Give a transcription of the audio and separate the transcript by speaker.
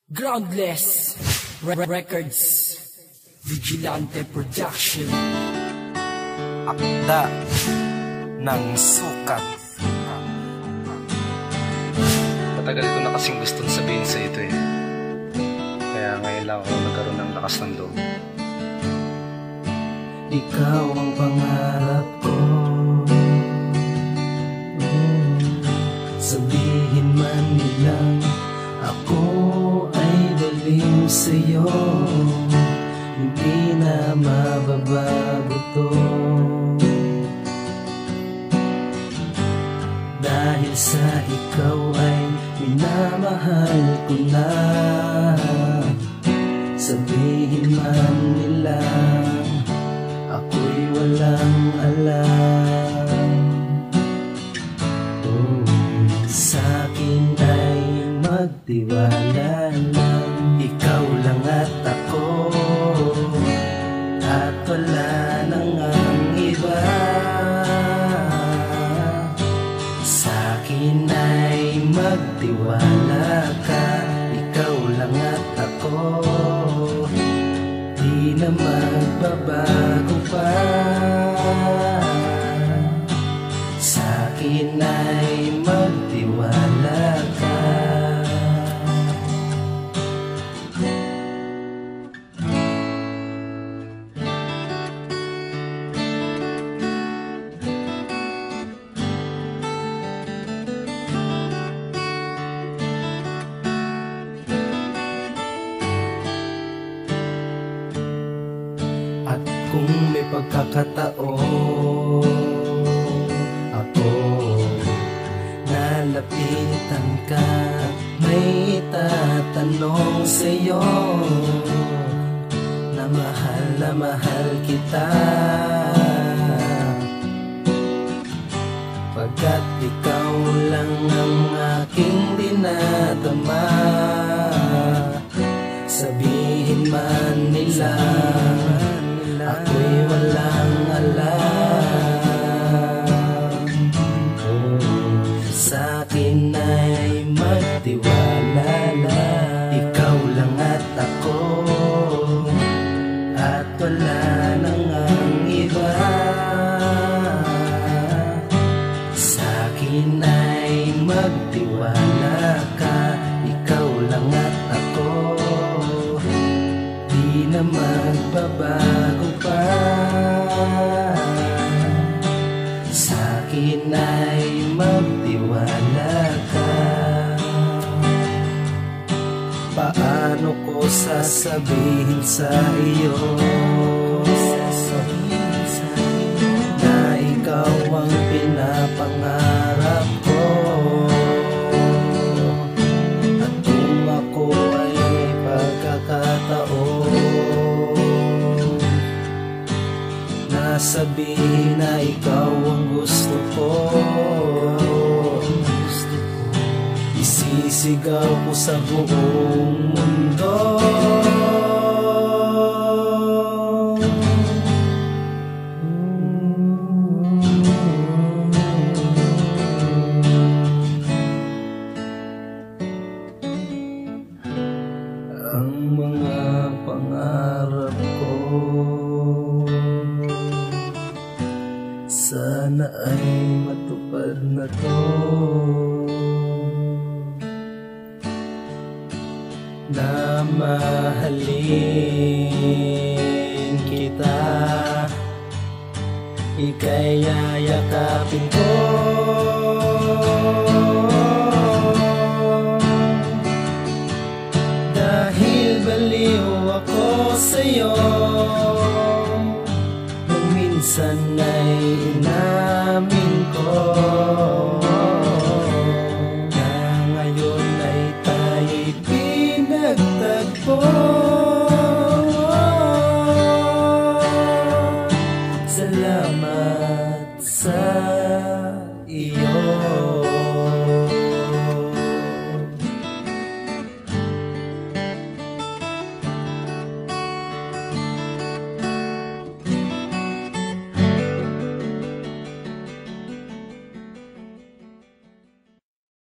Speaker 1: Groundless Records, Vigilante Production.
Speaker 2: Akda ng sukat. Matagal ko na kasing gustong sabihin sa ito kaya ngayon lang ako nagkaroon ng lakas ng loob.
Speaker 3: Ikaw ang pangarap ko, sabihin man nilang ako ay daling sa'yo, hindi na mababago to. Dahil sa ikaw ay minamahal ko na, sabihin man nila ako'y walang alam. Sa'kin ay magtiwala lang, ikaw lang at ako, at wala nang ang iba. Sa'kin ay magtiwala ka, ikaw lang at ako, di na magbabago pa. Sa'kin ay magtiwala ka. At kung may pagkakataon ako nalapitan ka, may itatanong sa'yo na mahal kita, pagkat ikaw lang ang aking dinadama. Sabihin man nila ako'y walang alam, sa'kin ay magtiwala lang, ikaw lang at ako, at wala nang ang iba. Sa'kin ay magtiwala ka, ikaw lang at ako, di na magbabago pa. Sa'kin ay magtiwala ka. Paano ko sasabihin sa iyo na ikaw ang pinapangarap ko, at kung ako ay may pagkakataon na sabihin na ikaw ang gusto ko, isisigaw ko sa buong mundo. Ang mga pangarap ko sana ay matupad na to, na mahalin kita, ika'y yayakapin ko, dahil baliw ako sa'yo. Kung minsan